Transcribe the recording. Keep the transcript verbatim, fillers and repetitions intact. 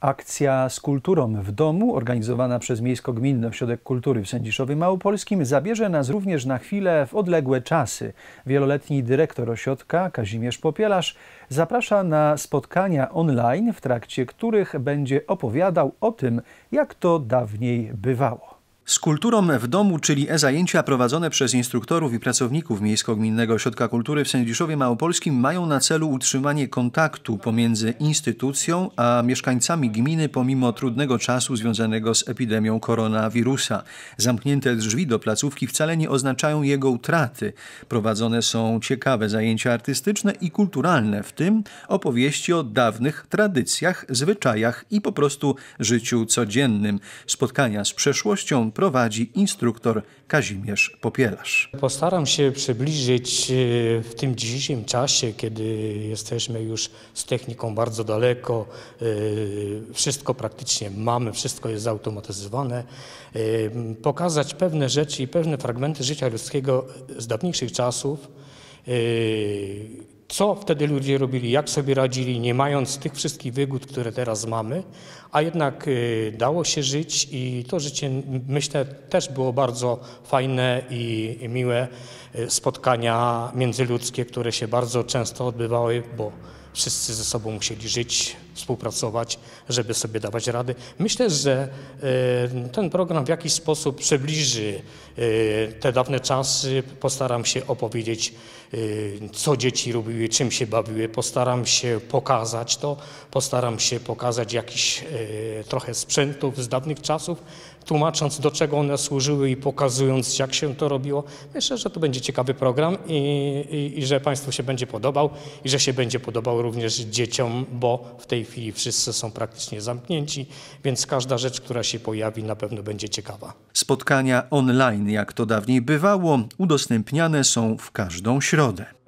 Akcja z kulturą w domu, organizowana przez Miejsko-Gminny Ośrodek Kultury w Sędziszowie Małopolskim, zabierze nas również na chwilę w odległe czasy. Wieloletni dyrektor ośrodka, Kazimierz Popielarz, zaprasza na spotkania online, w trakcie których będzie opowiadał o tym, jak to dawniej bywało. Z kulturą w domu, czyli e-zajęcia prowadzone przez instruktorów i pracowników Miejsko-Gminnego Ośrodka Kultury w Sędziszowie Małopolskim mają na celu utrzymanie kontaktu pomiędzy instytucją a mieszkańcami gminy pomimo trudnego czasu związanego z epidemią koronawirusa. Zamknięte drzwi do placówki wcale nie oznaczają jego utraty. Prowadzone są ciekawe zajęcia artystyczne i kulturalne, w tym opowieści o dawnych tradycjach, zwyczajach i po prostu życiu codziennym. Spotkania z przeszłością prowadzi instruktor Kazimierz Popielarz. Postaram się przybliżyć w tym dzisiejszym czasie, kiedy jesteśmy już z techniką bardzo daleko, wszystko praktycznie mamy, wszystko jest zautomatyzowane, pokazać pewne rzeczy i pewne fragmenty życia ludzkiego z dawniejszych czasów, co wtedy ludzie robili, jak sobie radzili, nie mając tych wszystkich wygód, które teraz mamy, a jednak dało się żyć i to życie, myślę, też było bardzo fajne i miłe. Spotkania międzyludzkie, które się bardzo często odbywały, bo wszyscy ze sobą musieli żyć, współpracować, żeby sobie dawać rady. Myślę, że ten program w jakiś sposób przybliży te dawne czasy. Postaram się opowiedzieć, co dzieci robiły, czym się bawiły. Postaram się pokazać to. Postaram się pokazać jakiś trochę sprzętów z dawnych czasów, tłumacząc, do czego one służyły i pokazując, jak się to robiło. Myślę, że to będzie ciekawy program i, i, i że Państwu się będzie podobał i że się będzie podobał również dzieciom, bo w tej chwili wszyscy są praktycznie zamknięci, więc każda rzecz, która się pojawi, na pewno będzie ciekawa. Spotkania online, jak to dawniej bywało, udostępniane są w każdą środę.